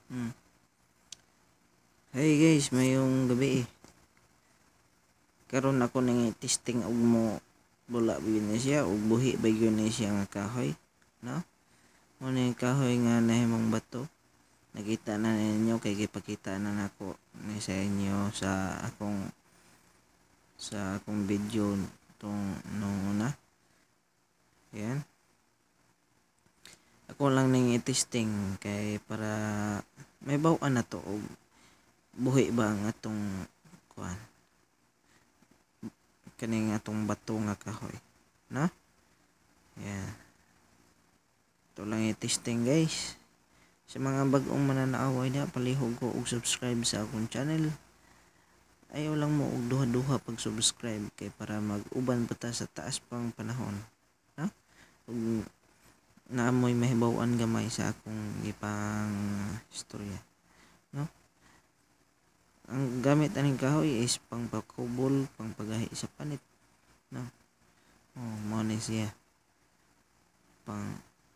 Hmm. Hey guys, mayong gabi. Karon ako nang testing og mo bula ba na siya og buhi ba yun na siya nga kahoy, no? Mo ni kahoy nga nahimong bato. Nakita na ninyo kay gipakita na nako ni sa inyo sa akong video tong nung una. Yan. Ako lang ning i-testing kay para may baw-an na to og buhi ba ang atong kuan kaning atong bato nga kahoy, no? Yan. Ito lang i-testing guys. Sa mga bagong mananaaway na, palihog ko og subscribe sa akong channel. Ayaw lang mo og duha-duha pag subscribe kay para mag-uban pa ta sa taas pang panahon, no? Ug naamoy mahibaw-an gamay sa akong gipang istorya, no? Ang gamit aning kahoy is pang pakubol, pang pagahi sa panit, no? Mao ni siya pang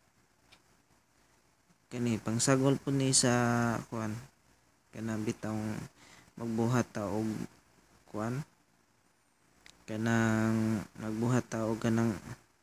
kani pang sagol po ni sa kuan kana bitang magbuhat ta og kuan kanang magbuhat ta og kanang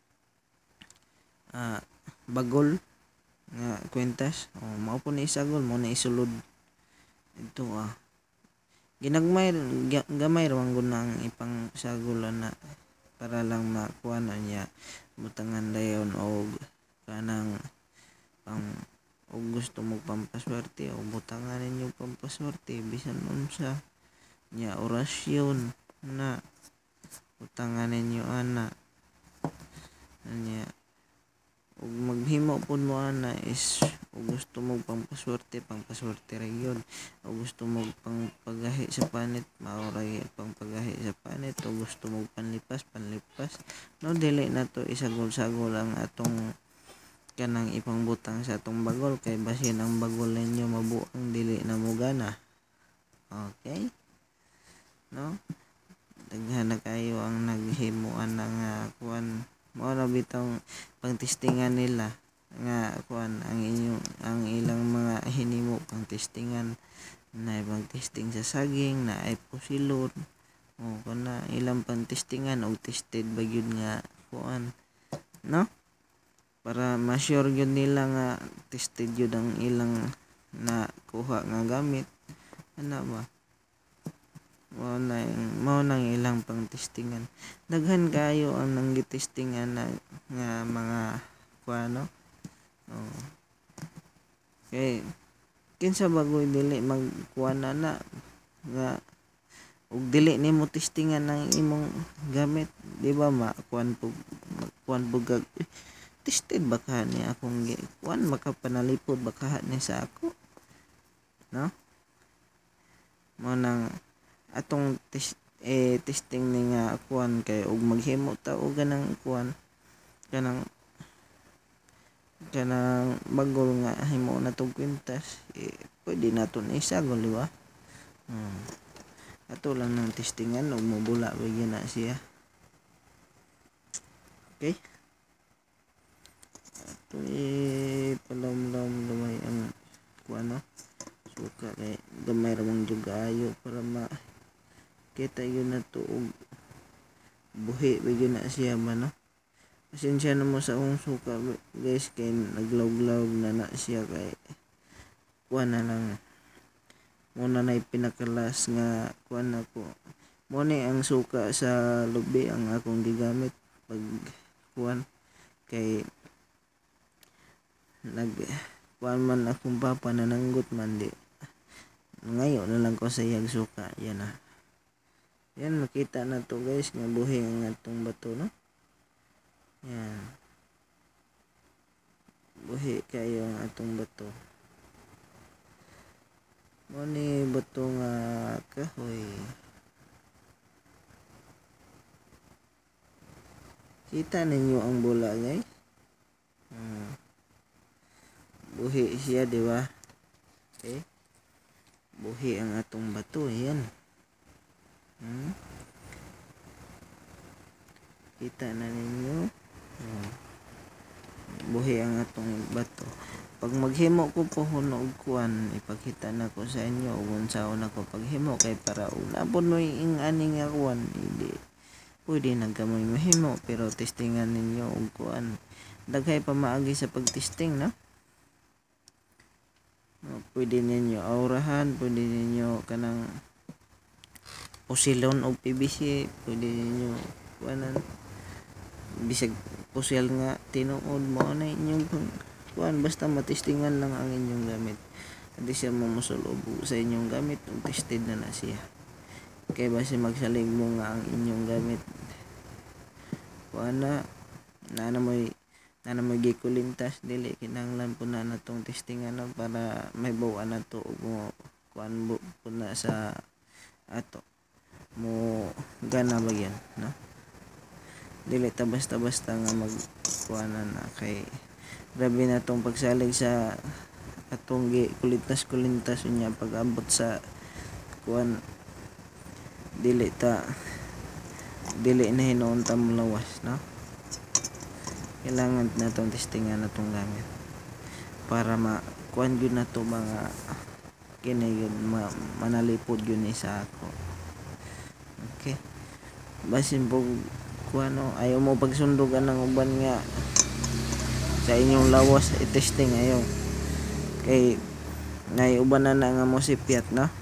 bagol nga kwentas. Mao po ni sagol mo na isulod ito ginagmay gamay ra man gud na ang ipang sagol na para lang makuha na niya butangan dayon og kanang pang og gusto mo pampaswerte o butangan ninyo pampaswerte bisan unsa nya orasyon na butangan ninyo ana nya ug maghimo pud mo ana is ug gusto mo pampaswerte ra yun o gusto mo pangpagahi sa panit mao ra pangpagahi sa panit o gusto mo panlipas no dili na to isagol-sagol ang atong kanang ipangbutang sa atong bagol kay basin ang bagol ninyo mabuang dili na mo gana. Okay, no? Daghan na kayo ang naghimuan ng kuan mao na bitong pangtestingan nila nga kuan ang ilang mga hinimo pang testingan na ibang testing sa saging na ay pusilon kana ilang pang testingan og tested ba gyud nga kuan, no? Para ma-sure yun nila nga tested yun ang ilang nakuha nga gamit ana ba mao nang ilang pang testingan. Daghan kayo ang nang gitestingan na nga mga kuano kay kinsa bagoy dili magkuan na nga ug dili nimo testingan ang imong gamit, di ba kuan pug tested baka ni akong kuan makapanalipod baka ni sa ako, no? Mo nang atong testing ni nga kuan kay ug maghimo ta og ganang kuan kanang bagol nga himo na tog kwintas pwede naton isagol, di ba? Ato lang ng testingan ug mabula bigyan na siya. Okay, palamlam lumay ang kuano suka kay gamay ra mong jugayo para makita yun na to og buhi bigyan na siya man, no? Pasensya na mo sa akong suka guys kay naglawg-lawg na siya kay kuan na lang muna na pinakalas nga kuan ako mo ni ang suka sa lubi ang akong gigamit pag kuan kay kuan man akong papa nananggot man di ngayo na lang ko sa iyang suka yan makita na to guys nga buhi ang atong bato, no? Yan buhi kayo ang atong bato mo ni bato nga kahoy. Kita ninyo ang bula guys, buhi siya, di ba? Okay, buhi ang atong bato yan. Kita na ninyo buhi ang atong bato. pag maghimo ko pohon og kuan ipakita na ko sa inyo ug unsaon ako paghimo kay para unabon mo ing ani nga kuan hindi pwede nagkamoy mahimo pero testingan ninyo og kuan daghay pa maagi sa pagtesting no. Pwede ninyo aurahan, pwede ninyo kanang pusilon og PVC, pwede ninyo kuanan bisag pusil nga tinuod mo na inyong kuan basta matestingan lang ang inyong gamit. Hindi siya mamusulob sa inyong gamit ug tested na siya. Kay basi magsalig mo nga ang inyong gamit kuan na mo gikulintas dili kinahanglan po na natong testingan no, para may bawa na to ug kuan po na sa ato mo gana ba yan no. Dili ta basta-basta nga magkuanan na kay grabe na tong pagsalig sa atong kulintas unya pag-abot sa kuan dili na hinuon ta mulawas no. Kailangan na tong testingan na tong gamit para kuan gyud na to mga kini gyud manalipod gyud ni sa ako. Okay, basin po kuan ayaw mo pagsundugan ng uban nga sa inyong lawas i-testing ayaw kay nay uban na nga mo sipiat no.